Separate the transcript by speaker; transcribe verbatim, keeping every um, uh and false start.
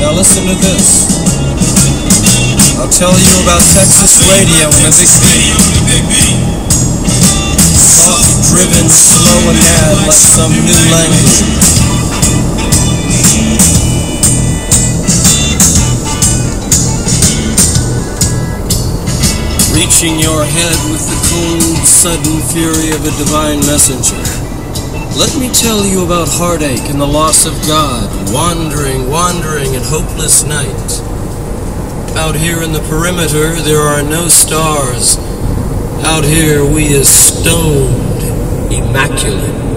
Speaker 1: Now listen to this. I'll tell you about Texas radio and the big beat. Thought driven, slow and mad like some new language. Reaching your head with the cold, sudden fury of a divine messenger. Let me tell you about heartache and the loss of God, wandering, wandering in hopeless night. Out here in the perimeter, there are no stars. Out here we is stoned, immaculate.